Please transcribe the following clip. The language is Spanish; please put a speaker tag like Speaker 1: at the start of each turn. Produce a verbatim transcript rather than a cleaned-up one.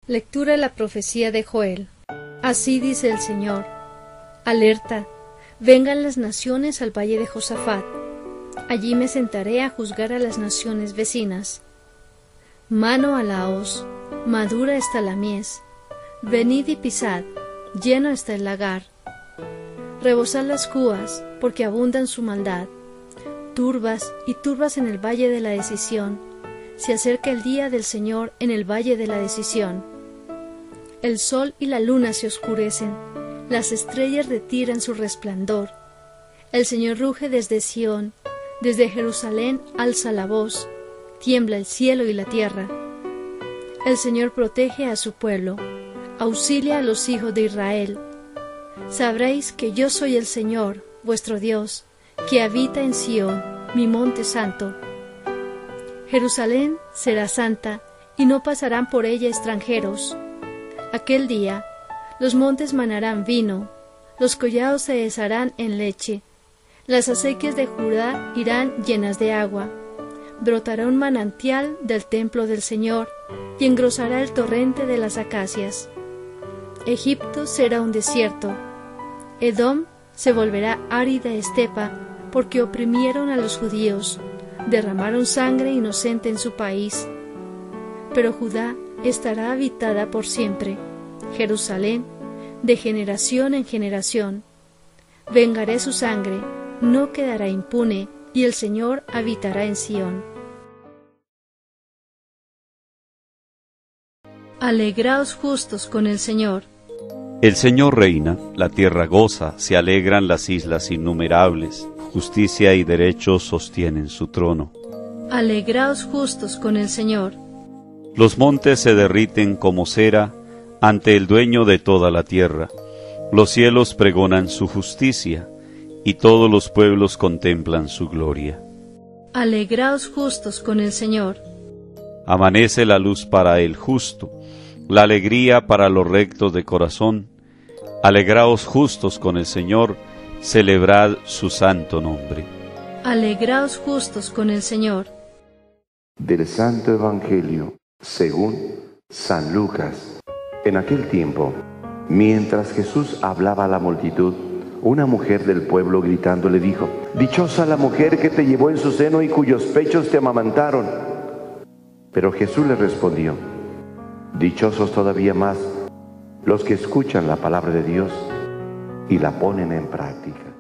Speaker 1: Lectura de la profecía de Joel. Así dice el Señor: Alerta, vengan las naciones al valle de Josafat. Allí me sentaré a juzgar a las naciones vecinas. Mano a la hoz, madura está la mies. Venid y pisad, lleno está el lagar. Rebosad las cúas, porque abundan su maldad. Turbas y turbas en el valle de la decisión. Se acerca el día del Señor en el valle de la decisión. El sol y la luna se oscurecen, las estrellas retiran su resplandor. El Señor ruge desde Sión, desde Jerusalén alza la voz, tiembla el cielo y la tierra. El Señor protege a su pueblo, auxilia a los hijos de Israel. Sabréis que yo soy el Señor, vuestro Dios, que habita en Sión, mi monte santo. Jerusalén será santa, y no pasarán por ella extranjeros. Aquel día, los montes manarán vino, los collados se desharán en leche, las acequias de Judá irán llenas de agua. Brotará un manantial del templo del Señor, y engrosará el torrente de las acacias. Egipto será un desierto, Edom se volverá árida estepa, porque oprimieron a los judíos, derramaron sangre inocente en su país. Pero Judá estará habitada por siempre, Jerusalén, de generación en generación. Vengaré su sangre, no quedará impune, y el Señor habitará en Sión. Alegraos justos con el Señor.
Speaker 2: El Señor reina, la tierra goza, se alegran las islas innumerables, justicia y derecho sostienen su trono.
Speaker 1: Alegraos justos con el Señor.
Speaker 2: Los montes se derriten como cera ante el dueño de toda la tierra. Los cielos pregonan su justicia, y todos los pueblos contemplan su gloria.
Speaker 1: Alegraos justos con el Señor.
Speaker 2: Amanece la luz para el justo, la alegría para los rectos de corazón. Alegraos justos con el Señor, celebrad su santo nombre.
Speaker 1: Alegraos justos con el Señor.
Speaker 3: Del Santo Evangelio según San Lucas. En aquel tiempo, mientras Jesús hablaba a la multitud, una mujer del pueblo gritando le dijo: «Dichosa la mujer que te llevó en su seno y cuyos pechos te amamantaron». Pero Jesús le respondió: «Dichosos todavía más los que escuchan la palabra de Dios y la ponen en práctica».